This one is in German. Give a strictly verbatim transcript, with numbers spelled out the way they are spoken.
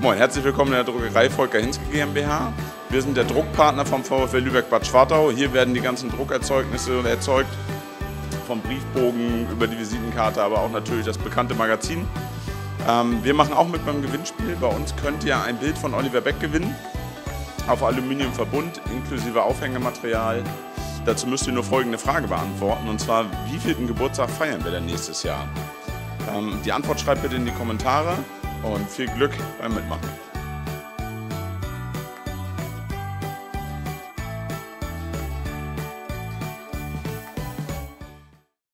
Moin, herzlich willkommen in der Druckerei Volker Hinske GmbH. Wir sind der Druckpartner vom VfL Lübeck-Bad Schwartau. Hier werden die ganzen Druckerzeugnisse erzeugt, vom Briefbogen über die Visitenkarte, aber auch natürlich das bekannte Magazin. Ähm, wir machen auch mit beim Gewinnspiel. Bei uns könnt ihr ein Bild von Oliver Beck gewinnen, auf Aluminiumverbund inklusive Aufhängematerial. Dazu müsst ihr nur folgende Frage beantworten, und zwar: Wievielten Geburtstag feiern wir denn nächstes Jahr? Ähm, die Antwort schreibt bitte in die Kommentare und viel Glück beim Mitmachen.